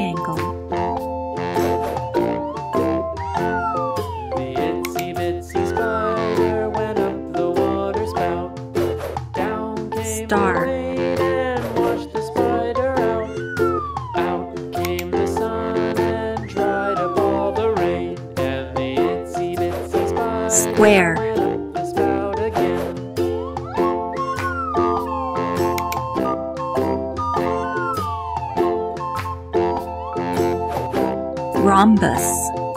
triangle. The itsy bitsy spider went up the water spout. Down came Star. the rain and washed the spider out. Out came the sun and dried up all the rain. And the itsy bitsy spider Square. went up the spout again. Rhombus.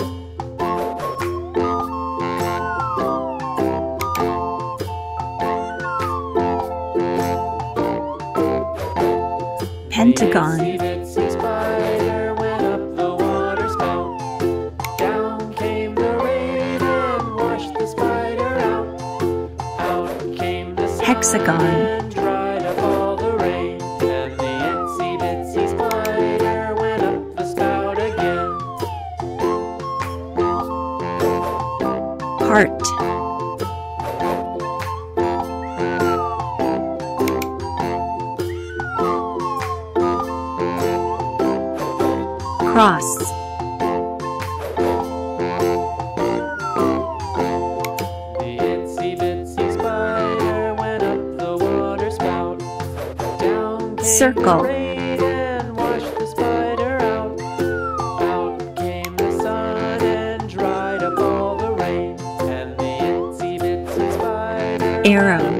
Pentagon. The itsy bitsy spider went up the water spout. Down came the rain and washed the spider out. Out came the sun Hexagon. and dried up all the rain. And the itsy bitsy spider went up the spout again. Heart. Cross. The itsy bitsy spider went up the water spout. Down came Circle. the rain and washed the spider out. Out came the sun and dried up all the rain. And the itsy bitsy spider Arrow.